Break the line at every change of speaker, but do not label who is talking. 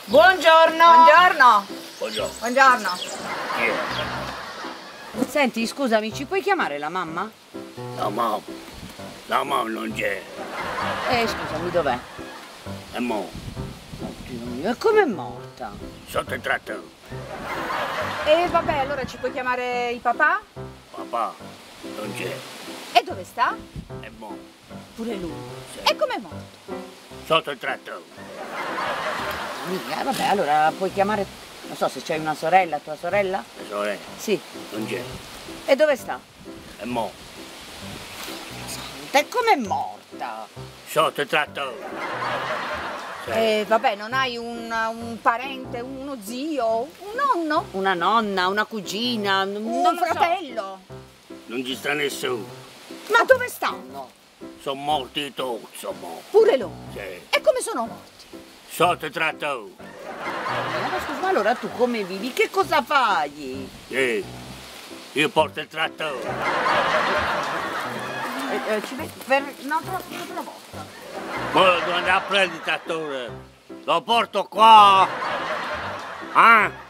Buongiorno.
Buongiorno.
Buongiorno.
Buongiorno.
Chi è?
Senti, scusami, ci puoi chiamare la mamma?
La mamma. La mamma non c'è.
Scusami, dov'è?
È mo.
Oddio mio, e com'è morta?
Sotto il trattore.
E vabbè, allora ci puoi chiamare il papà?
Papà. Non c'è.
E dove sta?
È mo.
Pure lui.
Sì.
E com'è morto?
Sotto il trattore.
Vabbè, allora puoi chiamare... Non so se c'hai una sorella, tua sorella?
La sorella.
Sì.
Non c'è.
E dove sta?
È mo.
E com'è morta?
Sotto il trattore. Sì.
Vabbè, non hai un parente, uno zio, un nonno?
Una nonna, una cugina, non
Un
lo so.
fratello?
Non ci sta nessuno.
Ma dove stanno?
Sono morti tutti, mo.
Pure loro.
Sì.
E come sono morti?
Sotto il trattore.
Ma scusa, ma allora tu come vivi? Che cosa fai?
Sì. Io porto il trattore.
Ci vedi per un'altra volta.
Ma devo andare a prendere il trattore. Lo porto qua. Ah?